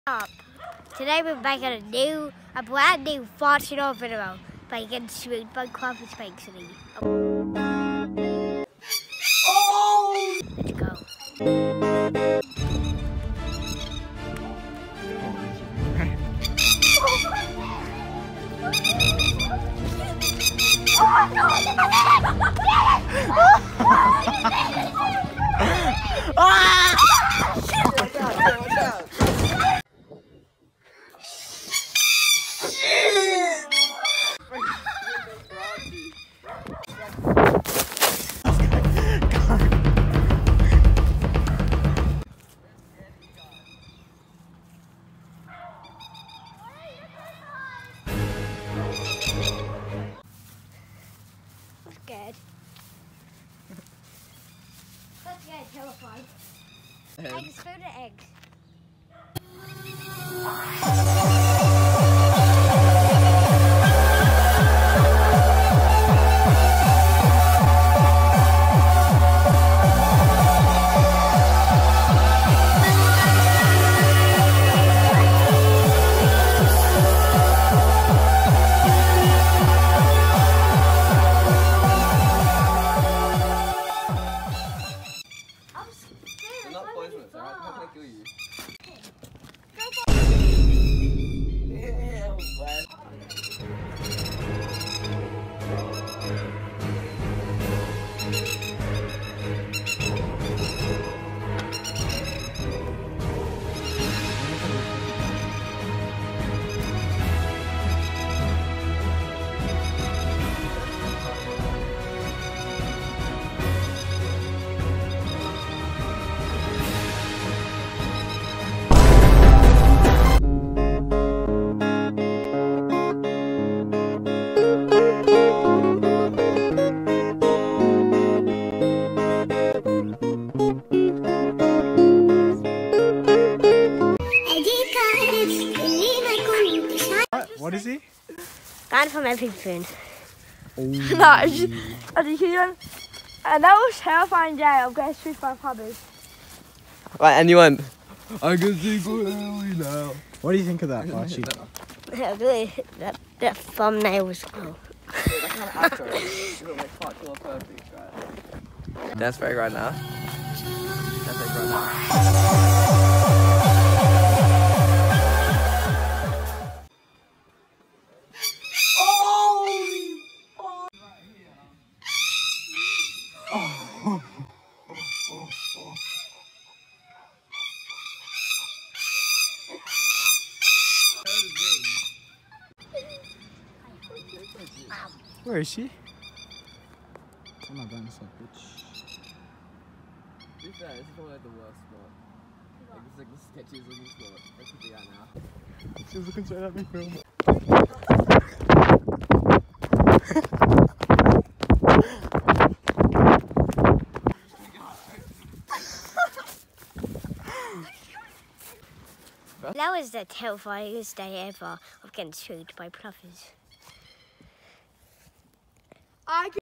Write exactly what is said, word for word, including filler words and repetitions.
Up. Today we're making a new, a brand new Farchie video, bacon sweet by coffee spaghetti. Oh! Let's go. I'm scared. I'm scared, terrified. Eggs, food and eggs. They're not poisonous, alright? How can I kill you? What is he? Man from everything. Oh. No, I just, I just, and that was terrifying day. I'm getting street by puppies. Right, and you went, I can see clearly now. What do you think of that, Farchie? Yeah, really, that, that thumbnail was cool. That's very right now. That's very right now. Where is she? I'm not going to say bitch. To be fair, this is probably like the worst spot. Like, this is like the sketchiest looking spot. That could be out now. She was looking straight at me, film. That was the terrifyingest day ever of getting chewed by plovers. I